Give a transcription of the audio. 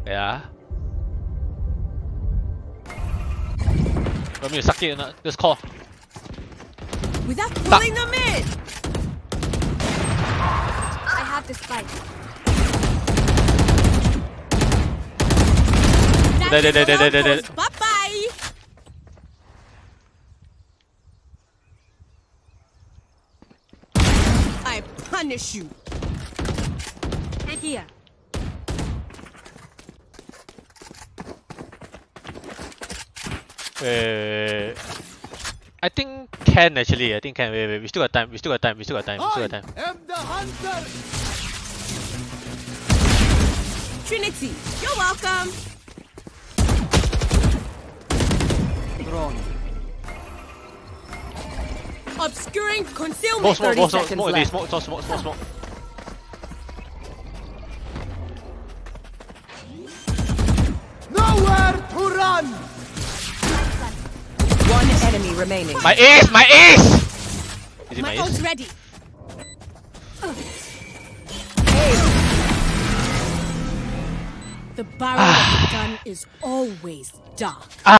Yeah. Want me to suck it or not? Just call. Without pulling them in! I have the spike. Bye-bye! I punish you! Here. I think can actually. I think can. Wait. We still got time. We still got time. We still got time. We still got time. I am the hunter. Trinity, you're welcome. Drone. Obscuring concealment. Smoke, 30 seconds smoke, left. smoke. Nowhere to run. One enemy remaining. My ace! My ace! Is it my My ult's ace? ready. The barrel of the gun is always dark.